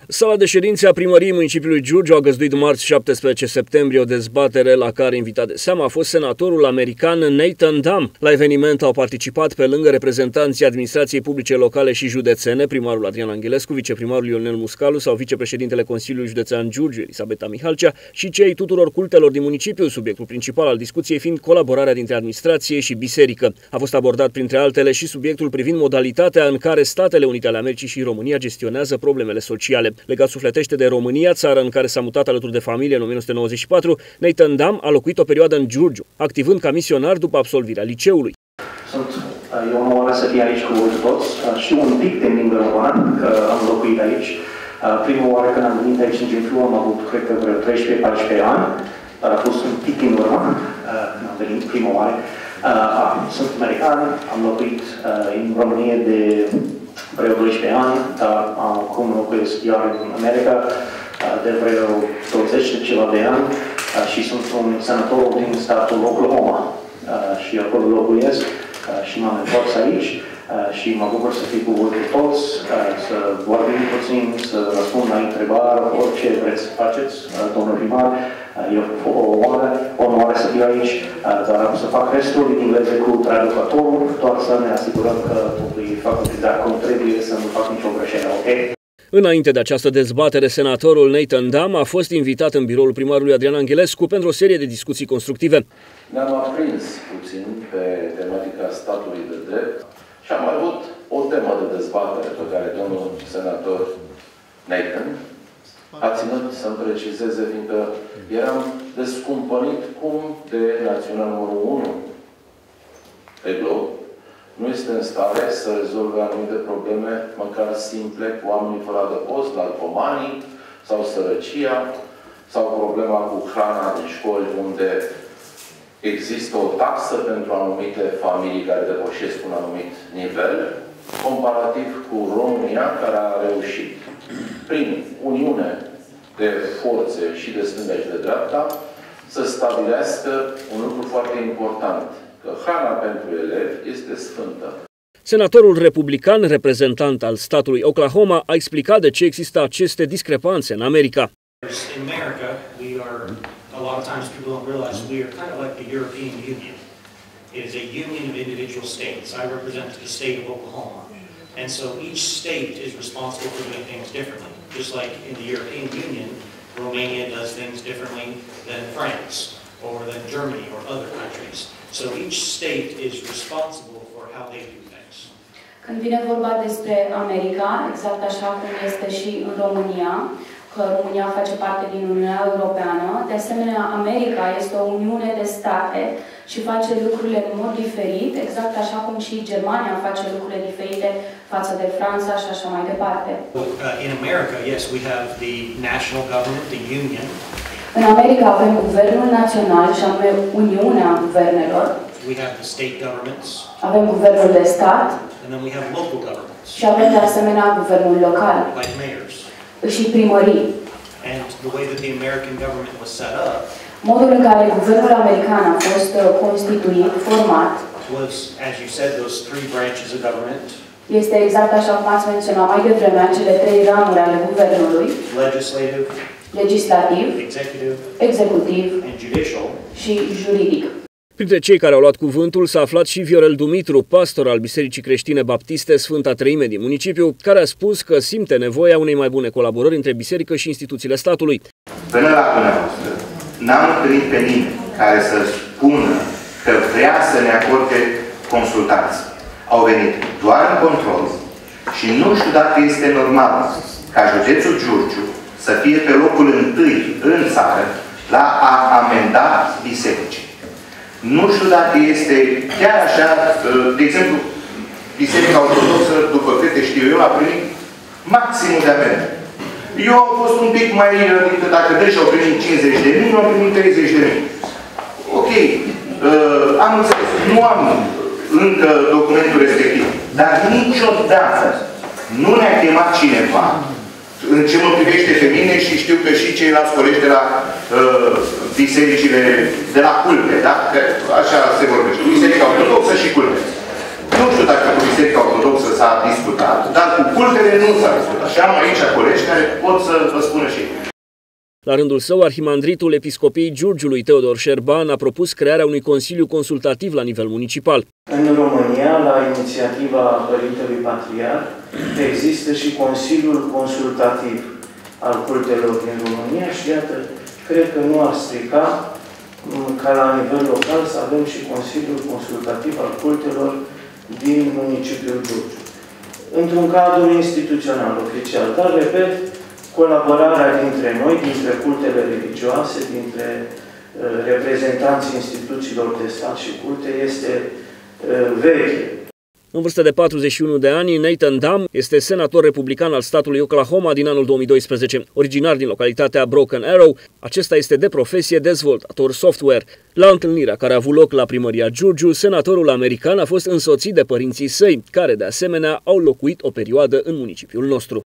Sala de ședințe a primăriei municipiului Giurgiu a găzduit marți 17 septembrie o dezbatere la care invitat de seamă a fost senatorul american Nathan Damm. La eveniment au participat pe lângă reprezentanții administrației publice locale și județene, primarul Adrian Anghilescu, viceprimarul Ionel Muscalu sau vicepreședintele Consiliului Județean Giurgiu, Elisabeta Mihalcea, și cei tuturor cultelor din municipiu, subiectul principal al discuției fiind colaborarea dintre administrație și biserică. A fost abordat printre altele și subiectul privind modalitatea în care Statele Unite ale Americii și România gestionează problemele sociale. Legat sufletește de România, țară în care s-a mutat alături de familie în 1994, Nathan Damm a locuit o perioadă în Giurgiu, activând ca misionar după absolvirea liceului. E o onoare să fie aici cu voi toți. Știu un pic de limbă română, că am locuit aici. Prima oară când am venit aici în Giurgiu am avut, cred că, vreo 13-14 ani, dar a fost un pic în urmă, când am venit prima oară. Sunt american, am locuit în România de vreo 12 ani, dar acum locuiesc iar în America de vreo 20 de ceva de ani și sunt un senator din statul Oklahoma și acolo locuiesc și m-am întors aici și mă bucur să fiu cu voi toți, să vorbim puțin, să răspund la întrebări, orice vreți să faceți, domnul primar. E o onoare să fiu aici, dar am să fac restul în engleză cu traducătorul, doar să ne asigurăm că totul e făcut exact cum trebuie, să nu fac nicio greșeală, ok? Înainte de această dezbatere, senatorul Nathan Damm a fost invitat în biroul primarului Adrian Anghilescu pentru o serie de discuții constructive. Ne-am aprins puțin pe tematica statului de drept și am avut o temă de dezbatere pe care domnul senator Nathan a ținut să-mi precizeze, fiindcă eram descumpănit cum de național numărul 1 pe glob nu este în stare să rezolve anumite probleme, măcar simple, cu oamenii fără adăpost, narcomanii sau sărăcia, sau problema cu hrana din școli, unde există o taxă pentru anumite familii care depășesc un anumit nivel, comparativ cu România, care a reușit prin uniune de forțe și de stânga și de dreapta să stabilească un lucru foarte important, că hrana pentru elevi este sfântă. Senatorul republican, reprezentant al statului Oklahoma, a explicat de ce există aceste discrepanțe în America. In America, a lot of times people don't realize we are kind of like the European Union. It is a union of individual states. I represent the state of Oklahoma. And so each state is responsible for doing things differently. Just like in the European Union, Romania does things differently than France or than Germany or other countries. So each state is responsible for how they do things. Când vine vorba despre America, exact așa cum este și în România, că România face parte din Uniunea Europeană, de asemenea America este o uniune de state și face lucrurile în mod diferit, exact așa cum și Germania face lucrurile diferite față de Franța și așa mai departe. In America, yes, we have the national government, the union. În America avem guvernul național și anume Uniunea Guvernelor. We have the state governments. Avem guvernul de stat. And then we have local governments. Și avem de asemenea guvernul local. Like mayors. Și primării. And the way that the American government was set up. Modul în care guvernul american a fost constituit, format. Was, as you said, those three branches of government. Este exact așa cum ați menționat mai devreme, cele trei ramuri ale guvernului. Legislative. Legislativ, executiv și juridic. Printre cei care au luat cuvântul s-a aflat și Viorel Dumitru, pastor al Bisericii Creștine Baptiste Sfânta Treime din municipiu, care a spus că simte nevoia unei mai bune colaborări între biserică și instituțiile statului. Până la noastră, n-am întâlnit pe nimeni care să spună că vrea să ne acorde consultații. Au venit doar în control și nu știu dacă este normal ca județul Giurgiu să fie pe locul întâi în țară la a amenda bisericii. Nu știu dacă este chiar așa, de exemplu, Biserica Ortodoxă, după câte știu eu, a primit maximul de amendă. Eu am fost un pic mai, adică dacă deci au primit 50.000, nu au primit 30.000. Ok, am înțeles, nu am încă documentul respectiv, dar niciodată nu ne-a chemat cineva în ce mă privește pe mine și știu că și ceilalți colegi de la bisericile, de la culte, da? Că așa se vorbește. Biserica Ortodoxă și culte. Nu știu dacă cu Biserica Ortodoxă s-a discutat, dar cu cultele nu s-a discutat. Și am aici colegi care pot să vă spună și ei. La rândul său, arhimandritul Episcopiei Giurgiului Teodor Șerban a propus crearea unui consiliu consultativ la nivel municipal. În România, la inițiativa Părintelui Patriarh, există și Consiliul Consultativ al cultelor din România și iată, cred că nu ar strica ca la nivel local să avem și Consiliul Consultativ al cultelor din municipiul Giurgiu. Într-un cadru instituțional, oficial, dar, repet, colaborarea dintre noi, dintre cultele religioase, dintre reprezentanții instituțiilor de stat și culte este veche. În vârstă de 41 de ani, Nathan Damm este senator republican al statului Oklahoma din anul 2012. Originar din localitatea Broken Arrow, acesta este de profesie dezvoltator software. La întâlnirea care a avut loc la primăria Giurgiu, senatorul american a fost însoțit de părinții săi, care de asemenea au locuit o perioadă în municipiul nostru.